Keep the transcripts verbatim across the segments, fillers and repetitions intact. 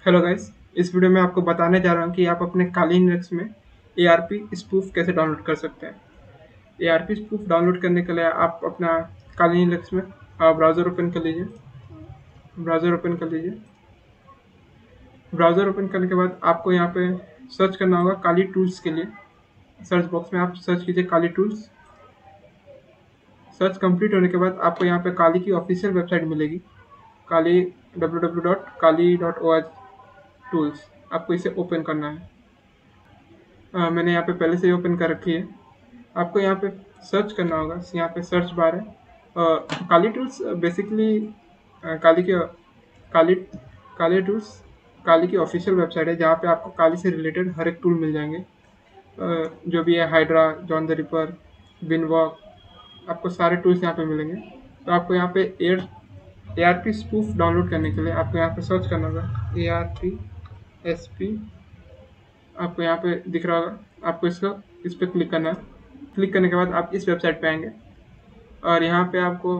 Hello guys, इस video में आपको बताने जा रहा हूँ कि आप अपने काली लिनक्स में एआरपी स्पूफ कैसे डाउनलोड कर सकते हैं। एआरपी स्पूफ डाउनलोड करने के लिए आप अपना काली लिनक्स में ब्राउज़र ओपन कर लीजिए। ब्राउज़र ओपन कर लीजिए ब्राउज़र ओपन करने के बाद आपको यहाँ पे सर्च करना होगा काली टूल्स के लिए। सर्च बॉक्स में आप सर्च कीजिए काली टूल्स। सर्च कंप्लीट होने के बाद आपको यहाँ पे काली की ऑफिशियल वेबसाइट मिलेगी, Kali W W W dot Kali dot O R G tools. आपको इसे ओपन करना है। आ, मैंने यहाँ पे पहले से ही ओपन कर रखी है। आपको यहाँ पे सर्च करना होगा, यहाँ पे सर्च बार है। आ, काली टूल्स बेसिकली काली के काली काली टूल्स काली की ऑफिशियल वेबसाइट है, जहाँ पे आपको काली से रिलेटेड हर एक टूल मिल जाएंगे। आ, जो भी है हाइड्रा, जॉन द रिपर, विनवॉक, आपको सारे टूल्स यहाँ पे मिलेंगे। तो आपको यहाँ पे एयर A R P spoof download करने के लिए आपको यहाँ पे सर्च करना होगा A R P S P. आपको यहाँ पे दिख रहा होगा, आपको इसको इस पर क्लिक करना है। क्लिक करने के बाद आप इस वेबसाइट पे आएंगे और यहाँ पे आपको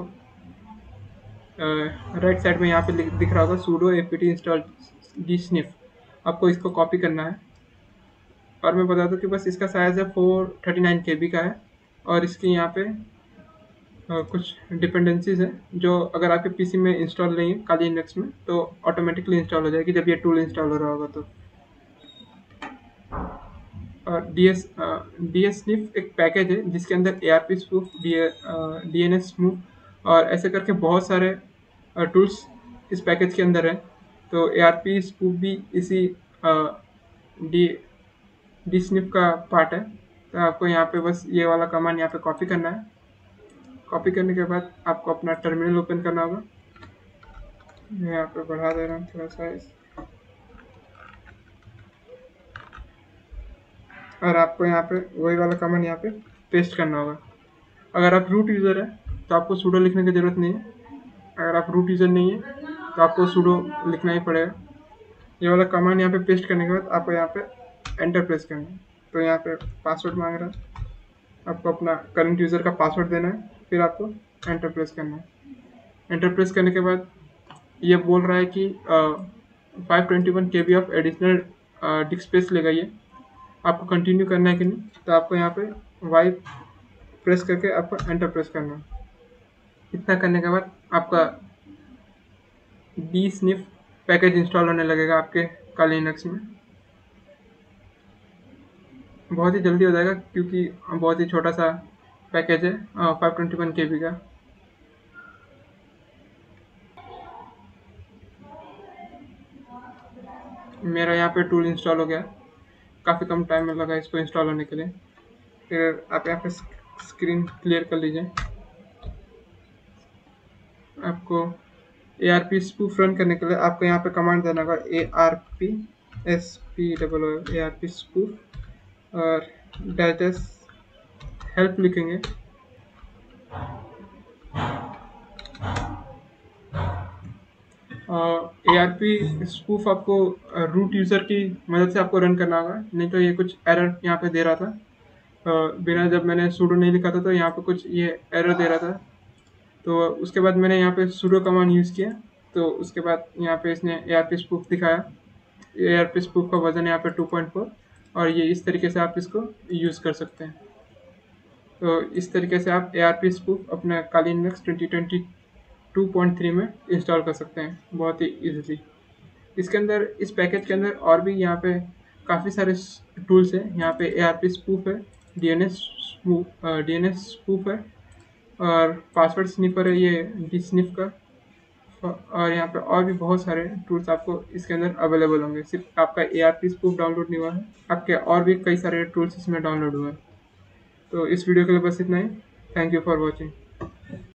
राइट साइड में यहाँ पे दिख रहा होगा sudo APT install D sniff. आपको इसको कॉपी करना है। और मैं बता दूँ कि बस इसका साइज़ है four thirty nine K B का है। और इसकी यहाँ पे Uh, कुछ डिपेंडेंसीज हैं जो अगर आपके पीसी में इंस्टॉल नहीं है काली लिनक्स में तो ऑटोमेटिकली इंस्टॉल हो जाएगी जब ये टूल इंस्टॉल हो रहा होगा। तो और D S D S sniff एक पैकेज है जिसके अंदर A R P spoof, D N S spoof और ऐसे करके बहुत सारे टूल्स इस पैकेज के अंदर है। तो ए आर पी स्पूफ भी इसी डी डी स्निफ का पार्ट है। तो आपको यहाँ पे बस ये वाला कमांड यहाँ पे कॉपी करना है। कॉपी करने के बाद आपको अपना टर्मिनल ओपन करना होगा। मैं यहाँ पे बढ़ा दे रहा हूँ थोड़ा साइज। और आपको यहाँ पे वही वाला कमांड यहाँ पे पेस्ट करना होगा। अगर आप रूट यूज़र है तो आपको सूडो लिखने की ज़रूरत नहीं है। अगर आप रूट यूज़र नहीं है तो आपको सूडो लिखना ही पड़ेगा। ये वाला कमांड यहाँ पे पेस्ट करने के बाद आपको यहाँ पे एंटर प्रेस करना है। तो यहाँ पे पासवर्ड मांग रहा है, आपको अपना करंट यूज़र का पासवर्ड देना है, फिर आपको एंटर प्रेस करना है। एंटर प्रेस करने के बाद ये बोल रहा है कि five twenty one K B of additional disk space लेगा ये। आपको कंटिन्यू करना है कि नहीं, तो आपको यहाँ पे वाई प्रेस करके आपको एंटर प्रेस करना है। इतना करने के बाद आपका डी स्निफ पैकेज इंस्टॉल होने लगेगा आपके काली लिनक्स में। बहुत ही जल्दी हो जाएगा क्योंकि बहुत ही छोटा सा पैकेज है, five twenty one K B का। मेरा यहाँ पे टूल इंस्टॉल हो गया, काफ़ी कम टाइम में लगा इसको इंस्टॉल होने के लिए। फिर आप यहाँ पे स्क्रीन क्लियर कर लीजिए। आपको A R P spoof run करने के लिए आपको यहाँ पे कमांड देना होगा A R P S P double O A R P spoof और डैश हेल्प लिखेंगे। ए आर पी स्पूफ आपको रूट यूज़र की मदद से आपको रन करना होगा, नहीं तो ये कुछ एरर यहाँ पे दे रहा था। uh, बिना जब मैंने सूडो नहीं लिखा था तो यहाँ पे कुछ ये एरर दे रहा था। तो उसके बाद मैंने यहाँ पे सूडो कमांड यूज़ किया, तो उसके बाद यहाँ पे इसने ए आर पी स्पूफ दिखाया। ए आर पी स्पूफ का वर्जन यहाँ पे टू पॉइंट फोर और ये इस तरीके से आप इसको यूज़ कर सकते हैं। तो इस तरीके से आप ए आर पी स्पूफ अपने Kali Linux twenty twenty two point three में इंस्टॉल कर सकते हैं बहुत ही इजीली। इसके अंदर इस पैकेज के अंदर और भी यहाँ पे काफ़ी सारे टूल्स हैं। यहाँ पे ए आर पी स्पूफ है, D N S spoof D N S spoof है और पासवर्ड स्निपर है ये डी स्निफ का। और यहाँ पे और भी बहुत सारे टूल्स आपको इसके अंदर अवेलेबल होंगे। सिर्फ आपका A R P spoof download नहीं हुआ है, आपके और भी कई सारे टूल्स इसमें डाउनलोड हुए हैं। तो इस वीडियो के लिए बस इतना ही। Thank you for watching.